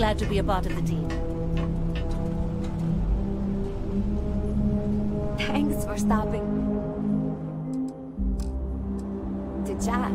glad to be a part of the team. Thanks for stopping to chat.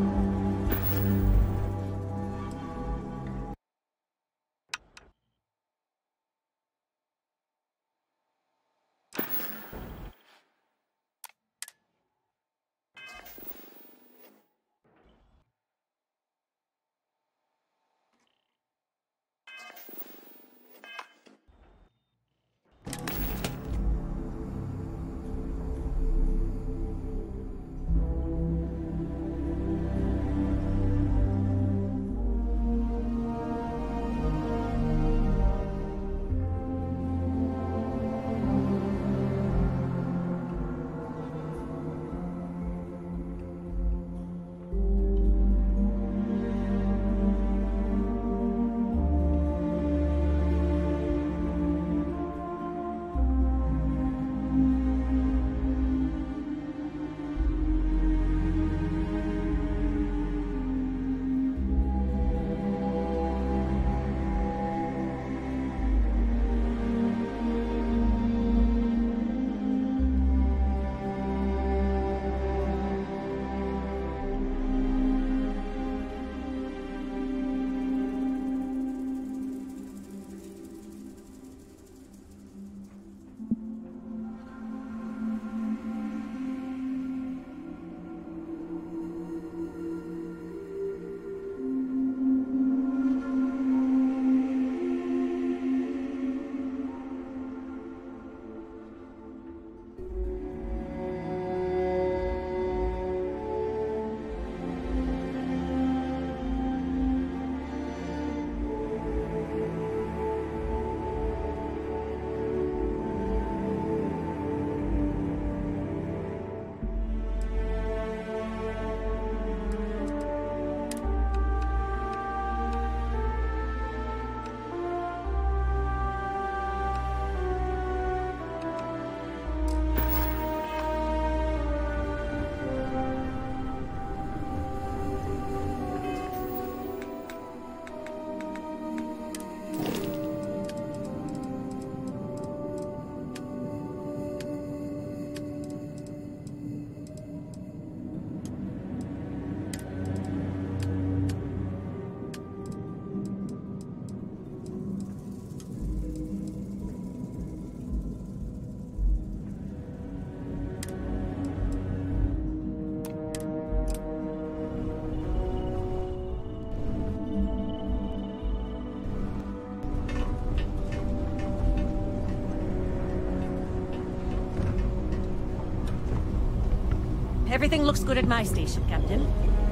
Everything looks good at my station, Captain.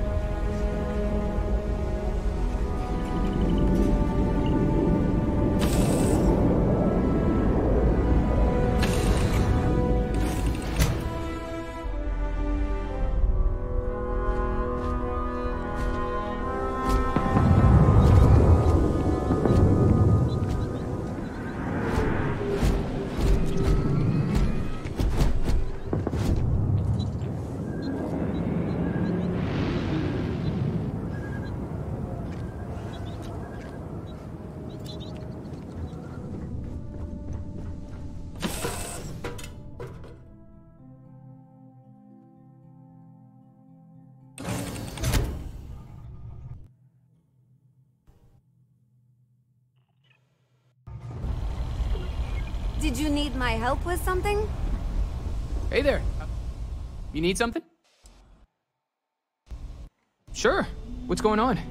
Did you need my help with something? Hey there. You need something? Sure. What's going on?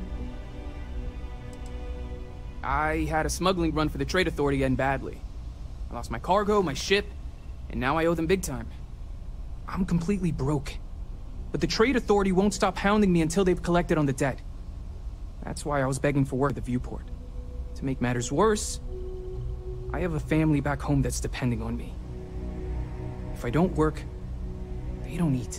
I had a smuggling run for the Trade Authority end badly. I lost my cargo, my ship, and now I owe them big time. I'm completely broke. But the Trade Authority won't stop hounding me until they've collected on the debt. That's why I was begging for work at the viewport. To make matters worse, I have a family back home that's depending on me. If I don't work, they don't eat.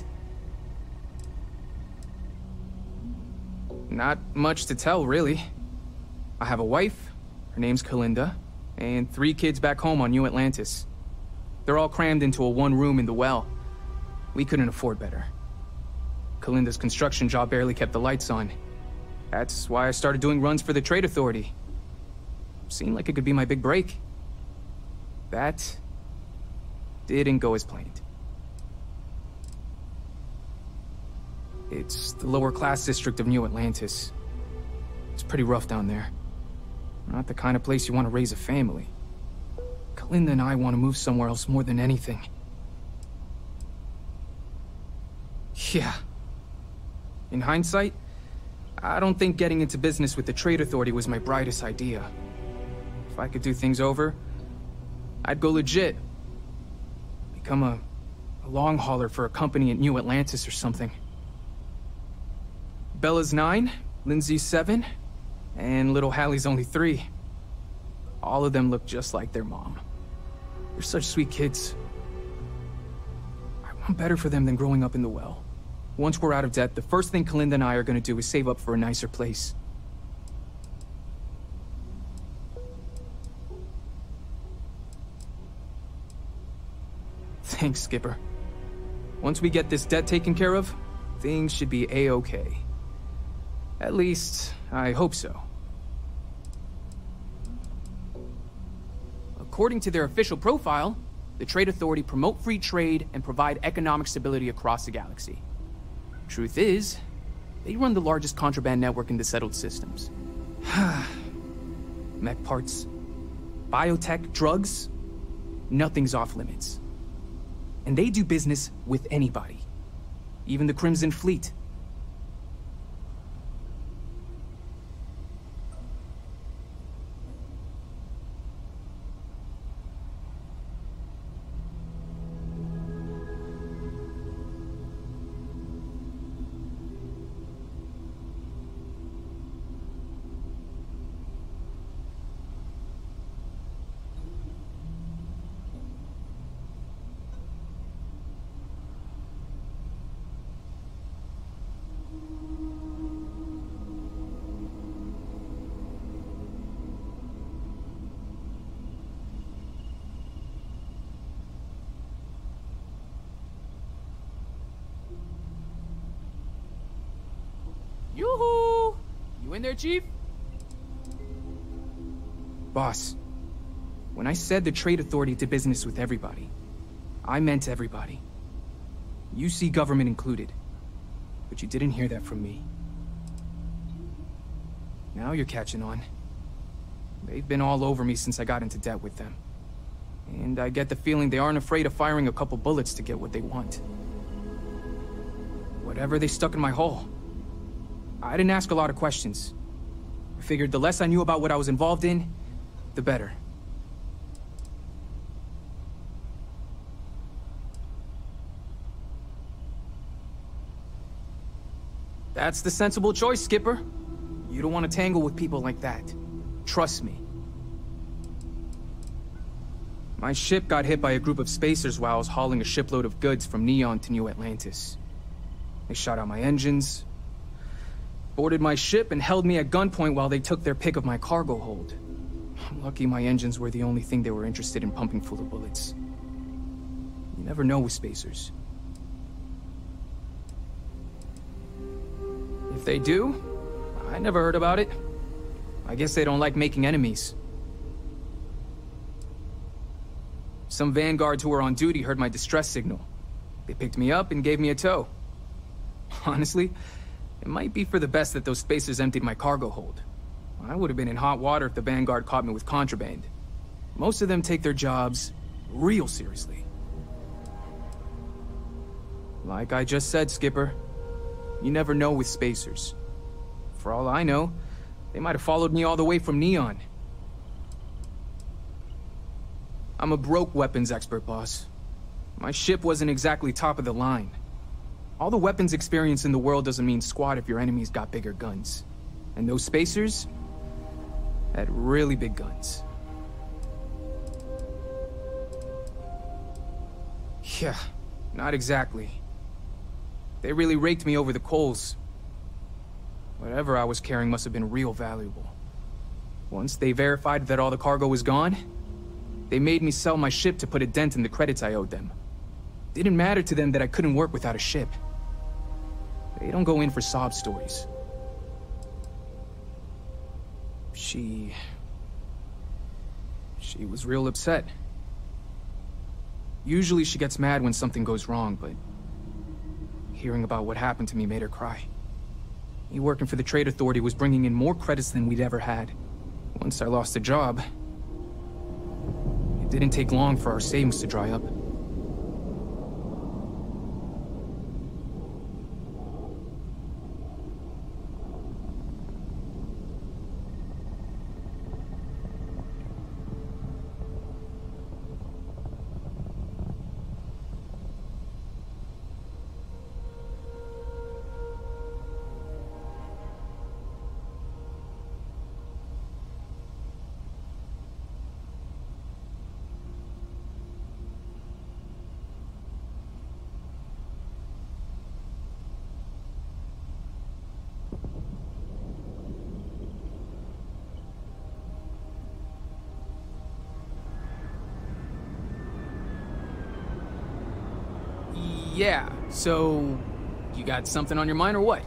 Not much to tell, really. I have a wife, her name's Kalinda, and 3 kids back home on New Atlantis. They're all crammed into a 1-room in the well. We couldn't afford better. Kalinda's construction job barely kept the lights on. That's why I started doing runs for the Trade Authority. seemed like it could be my big break. That didn't go as planned. It's the lower class district of New Atlantis. It's pretty rough down there. Not the kind of place you want to raise a family. Kalinda and I want to move somewhere else more than anything. Yeah. In hindsight, I don't think getting into business with the Trade Authority was my brightest idea. If I could do things over, I'd go legit. Become a long hauler for a company at New Atlantis or something. Bella's 9, Lindsay's 7, and little Hallie's only 3. All of them look just like their mom. They're such sweet kids. I want better for them than growing up in the well. Once we're out of debt, the first thing Kalinda and I are gonna do is save up for a nicer place. Thanks, Skipper. Once we get this debt taken care of, things should be A-okay. At least, I hope so. According to their official profile, the Trade Authority promote free trade and provide economic stability across the galaxy. Truth is, they run the largest contraband network in the settled systems. Mech parts, biotech, drugs, nothing's off limits. And they do business with anybody, even the Crimson Fleet. Yoo-hoo! You in there, Chief? Boss, when I said the Trade Authority did business with everybody, I meant everybody. UC government included. But you didn't hear that from me. Now you're catching on. They've been all over me since I got into debt with them. And I get the feeling they aren't afraid of firing a couple bullets to get what they want. Whatever they stuck in my hull. I didn't ask a lot of questions. I figured the less I knew about what I was involved in, the better. That's the sensible choice, Skipper. You don't want to tangle with people like that. Trust me. My ship got hit by a group of spacers while I was hauling a shipload of goods from Neon to New Atlantis. They shot out my engines, boarded my ship, and held me at gunpoint while they took their pick of my cargo hold. I'm lucky my engines were the only thing they were interested in pumping full of bullets. You never know with spacers. If they do, I never heard about it. I guess they don't like making enemies. Some vanguards who were on duty heard my distress signal. They picked me up and gave me a tow. Honestly, it might be for the best that those spacers emptied my cargo hold. I would have been in hot water if the vanguard caught me with contraband. Most of them take their jobs real seriously. Like I just said, Skipper, you never know with spacers. For all I know, they might have followed me all the way from Neon. I'm a broke weapons expert, boss. My ship wasn't exactly top of the line. All the weapons experience in the world doesn't mean squat if your enemy's got bigger guns. And those spacers had really big guns. Yeah, not exactly. They really raked me over the coals. Whatever I was carrying must have been real valuable. Once they verified that all the cargo was gone, they made me sell my ship to put a dent in the credits I owed them. Didn't matter to them that I couldn't work without a ship. They don't go in for sob stories. She She was real upset. Usually she gets mad when something goes wrong, but hearing about what happened to me made her cry. Me working for the Trade Authority was bringing in more credits than we'd ever had. Once I lost the job, it didn't take long for our savings to dry up. Yeah, so you got something on your mind or what?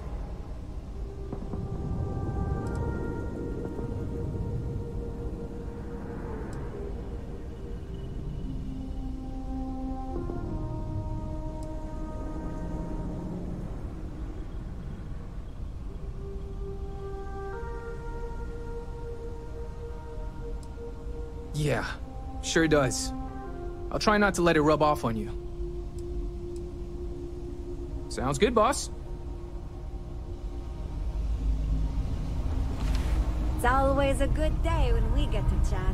Yeah, sure does. I'll try not to let it rub off on you. Sounds good, boss. It's always a good day when we get to chat.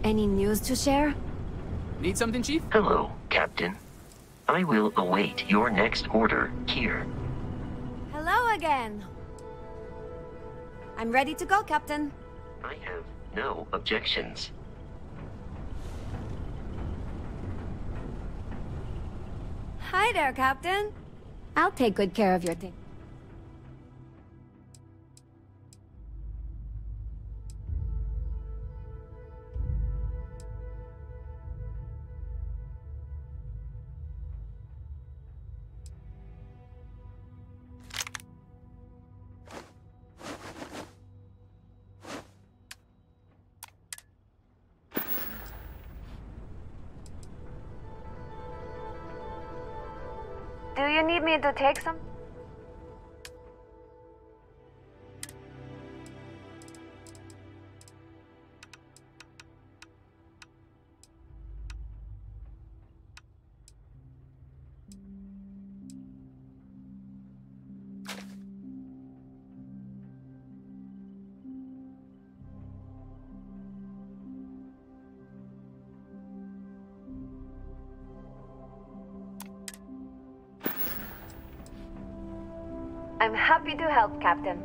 Any news to share? Need something, Chief? Hello, Captain. I will await your next order here. Hello again. I'm ready to go, Captain. I have no objections. Hi there, Captain. I'll take good care of your thing. Do you need me to take some? I'm happy to help, Captain.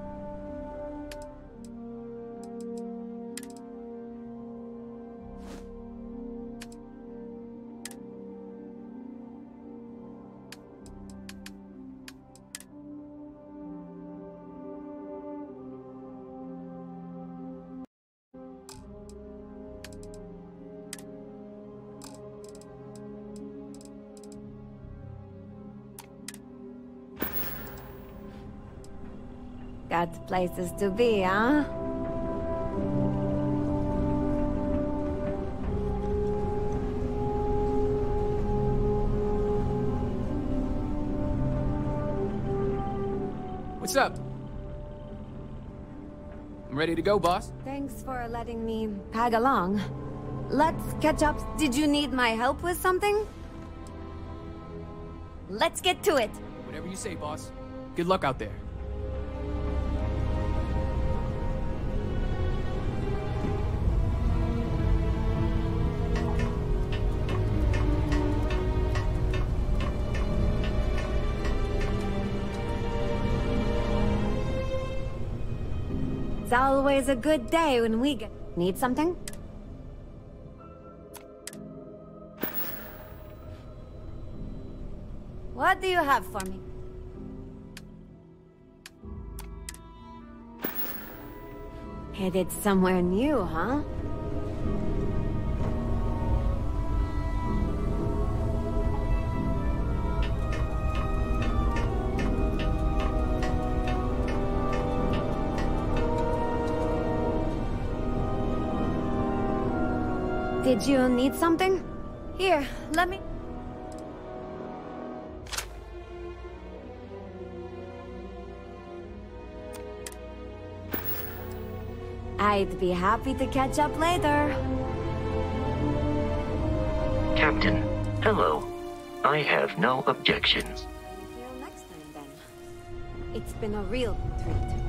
Got places to be, huh? What's up? I'm ready to go, boss. Thanks for letting me tag along. Let's catch up. Did you need my help with something? Let's get to it. Whatever you say, boss. Good luck out there. It's always a good day when we get... Need something? What do you have for me? Headed somewhere new, huh? Did you need something? Here, let me... I'd be happy to catch up later. Captain, hello. I have no objections. Until next time, then. It's been a real treat.